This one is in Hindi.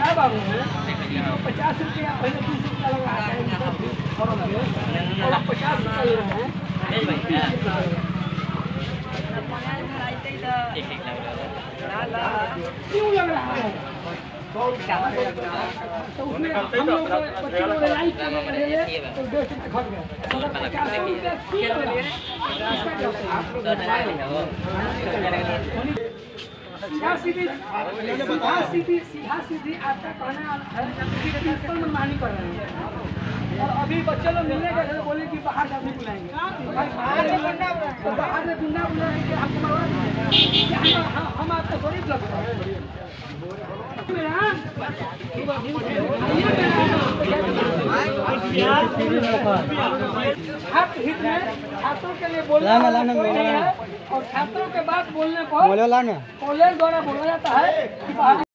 है बाबू, 50 रुपया पहले 20 रुपया लगा है और 50 रुपया ले रहे हैं। क्यों लग रहा है? तो उसमें हम लोग बच्चे लोग लड़ाई करने लगे तो 200 रुपये खर्च गए। 50 रुपया क्यों लग रहा है? इसका क्या सीधा सीधी आपका कहना है मनमानी कर रहे हैं। और अभी बच्चे लोग मिलने गए तो बोले कि बाहर से आदमी बुलाएंगे, तो बाहर से गुंडा बुलाएंगे, हमको मरवा देंगे। हम आपको थोड़ी ब्लॉक छात्र हित में छात्रों के लिए बोलना कोई नहीं है और छात्रों के बात बोलने को कॉलेज द्वारा बोला जाता है कि